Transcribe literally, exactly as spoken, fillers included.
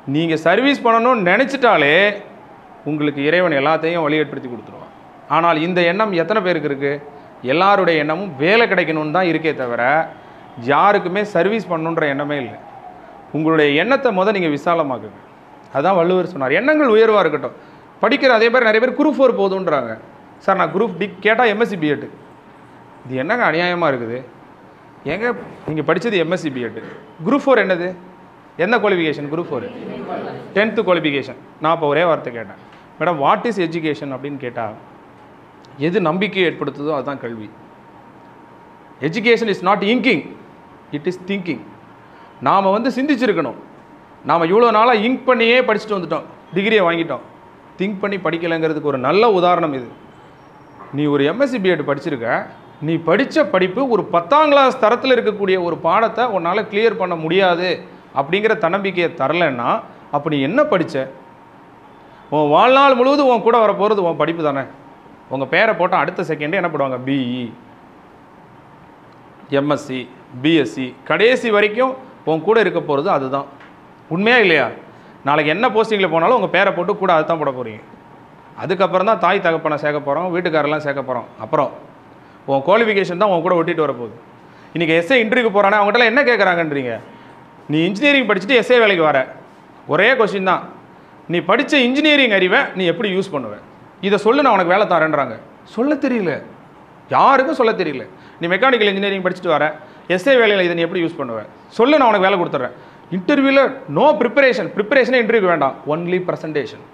நீங்கள் சர்வீஸ் பண்ணணும்னு நினச்சிட்டாலே உங்களுக்கு இறைவன் எல்லாத்தையும் வழி ஏற்படுத்தி கொடுத்துருவான். ஆனால் இந்த எண்ணம் எத்தனை பேருக்கு இருக்குது? எல்லாருடைய எண்ணமும் வேலை கிடைக்கணும்னு தான் இருக்கே தவிர யாருக்குமே சர்வீஸ் பண்ணணுன்ற எண்ணமே இல்லை. உங்களுடைய எண்ணத்தை முதல் நீங்கள் விசாலமாக்குங்க. அதுதான் வள்ளுவர் சொன்னார், எண்ணங்கள் உயர்வாக இருக்கட்டும். படிக்கிற அதே மாதிரி நிறைய பேர் குரூப் ஃபோர் போதுன்றாங்க. சார் நான் குரூப் டி கேட்டால் எம்எஸ்சி பிஎட். இது என்னங்க அநியாயமாக இருக்குது? ஏங்க நீங்கள் படித்தது எம்எஸ்சி பிஎட், குரூப் ஃபோர் என்னது? என்ன qualification? Group four tenth qualification. நான் இப்போ ஒரே வார்த்தை கேட்டேன், மேடம் வாட் இஸ் எஜுகேஷன் அப்படின்னு கேட்டால் எது நம்பிக்கை ஏற்படுத்துதோ அதுதான் கல்வி. Education is not inking, it is thinking. நாம் வந்து சிந்திச்சிருக்கணும். நாம் இவ்வளோ நாளாக இங்க் பண்ணியே படிச்சுட்டு வந்துட்டோம், டிகிரியை வாங்கிட்டோம். திங்க் பண்ணி படிக்கலைங்கிறதுக்கு ஒரு நல்ல உதாரணம் இது. நீ ஒரு எம்எஸ்சி பிஎட் படிச்சிருக்க, நீ படித்த படிப்பு ஒரு பத்தாம் கிளாஸ் தரத்தில் இருக்கக்கூடிய ஒரு பாடத்தை உன்னால் கிளியர் பண்ண முடியாது அப்படிங்கிற தன்னம்பிக்கையை தரலைன்னா அப்போ நீ என்ன படித்த? உன் வாழ்நாள் முழுவதும் உன் கூட வர போகிறது உன் படிப்பு தானே. உங்கள் பேரை போட்டால் அடுத்த செகண்டே என்ன பண்ணுவாங்க? பிஇ, எம்எஸ்சி, பிஎஸ்சி, கடைசி வரைக்கும் உன் கூட இருக்க போகிறது அதுதான். உண்மையா இல்லையா? நாளைக்கு என்ன போஸ்டிங்கில் போனாலும் உங்கள் பேரை போட்டு கூட அதுதான் போட போகிறீங்க. அதுக்கப்புறம் தான் தாய் தகப்பனை சேர்க்க போகிறோம், வீட்டுக்காரெல்லாம் சேர்க்க போகிறோம். அப்புறம் உன் குவாலிஃபிகேஷன் தான் உன் கூட ஒட்டிட்டு வரப்போகுது. இன்றைக்கி எஸ்ஏ இன்டர்வியூக்கு போகிறானே அவங்ககிட்ட என்ன கேட்குறாங்கன்றீங்க? நீ இன்ஜினியரிங் படிச்சுட்டு எஸ்ஏ வேலைக்கு வர, ஒரே கொஸ்டின் தான், நீ படித்த இன்ஜினியரிங் அறிவை நீ எப்படி யூஸ் பண்ணுவேன்? இதை சொல்லு, நான் உனக்கு வேலை தரேன்றாங்க. சொல்ல தெரியல, யாருக்கும் சொல்ல தெரியல. நீ மெக்கானிக்கல் இன்ஜினியரிங் படிச்சுட்டு வர, எஸ்ஏ வேலையில் இதை நீ எப்படி யூஸ் பண்ணுவேன்? சொல்லு, நான் உனக்கு வேலை கொடுத்துட்றேன். இன்டர்வியூவில் நோ ப்ரிப்பரேஷன். ப்ரிப்பரேஷனே இன்டர்வியூக்கு வேண்டாம், ஒன்லி ப்ரெசன்டேஷன்.